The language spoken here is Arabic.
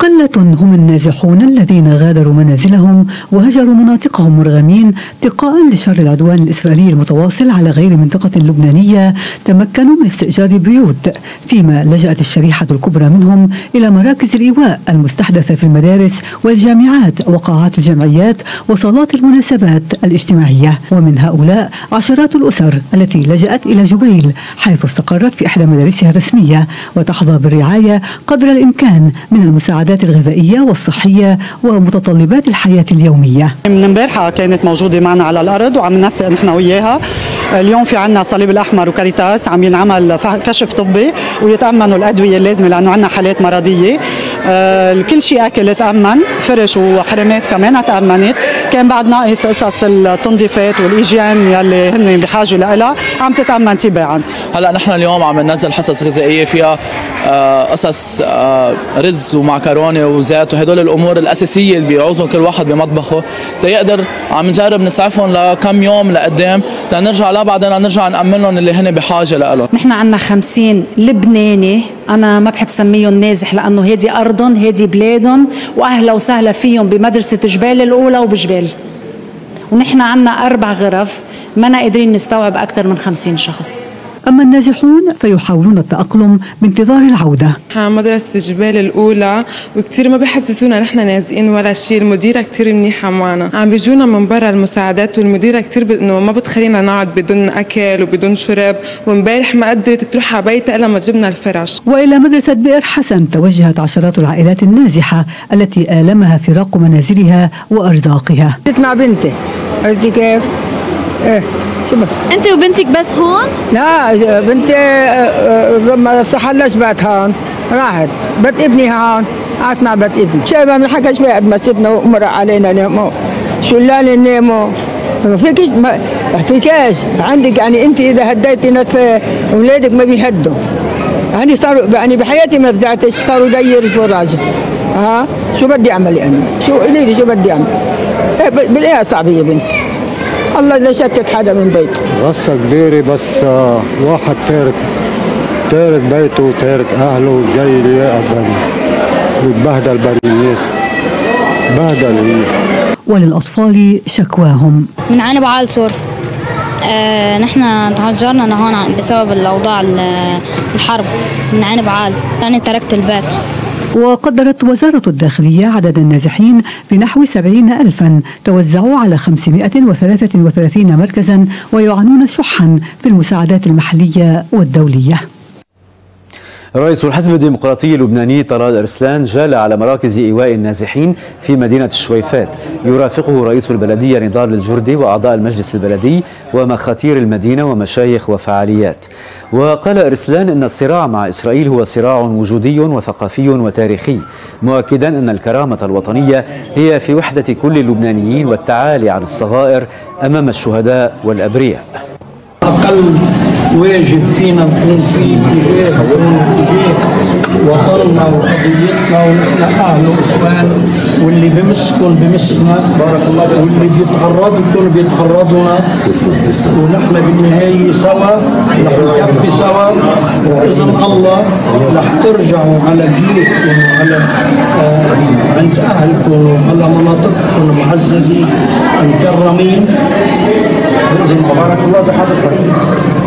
قلة هم النازحون الذين غادروا منازلهم وهجروا مناطقهم مرغمين اتقاء لشر العدوان الإسرائيلي المتواصل على غير منطقة لبنانية تمكنوا من استئجار بيوت، فيما لجأت الشريحة الكبرى منهم إلى مراكز الإيواء المستحدثة في المدارس والجامعات وقاعات الجمعيات وصالات المناسبات الاجتماعية. ومن هؤلاء عشرات الأسر التي لجأت إلى جبيل حيث استقرت في إحدى مدارسها الرسمية وتحظى بالرعاية قدر الإمكان من المساعدات الغذائية والصحية ومتطلبات الحياة اليومية. من امبارحة كانت موجودة معنا على الأرض وعم ننسق نحن وياها. اليوم في عنا الصليب الأحمر وكاريتاس عم ينعمل كشف طبي ويتأمنوا الأدوية اللازمة لأنه عنا حالات مرضية. كل شيء أكل تأمن، فرش وحرمات كمان تأمنت. كان بعد ناقص قصص التنظيفات والإيجيان يلي هن بحاجة لها عم تتأمن تباعا. هلا نحن اليوم عم ننزل حصص غذائية فيها قصص رز ومعكرونة وزيت وهدول الأمور الأساسية اللي بيعوزهم كل واحد بمطبخه تيقدر عم نجرب نسعفهم لكم يوم لقدام تنرجع بعدين نرجع نأمن لهم اللي هن بحاجة لهم. نحن عنا 50 لبناني، أنا ما بحب سميهم نازح لأنه هيدي أرضهم هيدي بلادهم وأهلا وسهلا فيهم بمدرسة جبال الأولى وبجبال. ونحن عنا 4 غرف ما قادرين نستوعب أكثر من 50 شخص. أما النازحون فيحاولون التأقلم بانتظار العودة. مدرسة جبال الأولى وكتير ما بحسسونا نحن نازقين ولا شيء، المديرة كتير منيحة معنا، عم بيجونا من برا المساعدات والمديرة كتير إنه ما بتخلينا نقعد بدون أكل وبدون شرب، وامبارح ما قدرت تروح على بيتها إلا ما جبنا الفرش. وإلى مدرسة بئر حسن توجهت عشرات العائلات النازحة التي آلمها فراق منازلها وأرزاقها. مع بنتي، قلتي كيف؟ إيه انت وبنتك بس هون؟ لا بنتي ما استحلش بيت هون، راحت بيت ابني هون، قعدت مع بيت ابني. شيء ما بنحكاش فيها قد ما سبنا ومرق علينا اليوم شلالي نناموا. ما فيكيش عندك يعني انت اذا هديتي ناس اولادك ما بيهدوا. يعني صاروا يعني بحياتي ما رجعتش، صاروا دير في راجل. شو بدي اعمل يعني؟ شو قولي لي شو بدي اعمل؟ بلاقيها صعبه يا بنتي. الله لا شتت حدا من بيته. غصة كبيرة بس واحد تارك بيته وتارك أهله وجاي ليقبل ويتبهدل بين الناس. بهدل. وللأطفال شكواهم. من عين بعال سور. نحن تهجرنا هون بسبب الأوضاع الحرب من عين بعال، أنا تركت البيت. وقدرت وزارة الداخلية عدد النازحين بنحو 70,000 توزعوا على 533 مركزا ويعانون شحا في المساعدات المحلية والدولية. رئيس الحزب الديمقراطي اللبناني طلال أرسلان جال على مراكز إيواء النازحين في مدينة الشويفات، يرافقه رئيس البلدية نضال الجردي وأعضاء المجلس البلدي ومخاتير المدينة ومشايخ وفعاليات. وقال أرسلان إن الصراع مع إسرائيل هو صراع وجودي وثقافي وتاريخي، مؤكدا أن الكرامة الوطنية هي في وحدة كل اللبنانيين والتعالي عن الصغائر أمام الشهداء والأبرياء. أقل واجب فينا نكون فيه تجاه وطننا وقضيتنا، ونحن أهل وإخوان، واللي بمسكن بمسنا واللي بيتغربوا بيتغربونا، ونحن بالنهاية سوا رح نكفي سوا، وبإذن الله رح ترجعوا على بيوتكم وعلى عند أهلكم وعلى مناطقكم معززين مكرمين بإذن الله. بارك الله بحضرتك.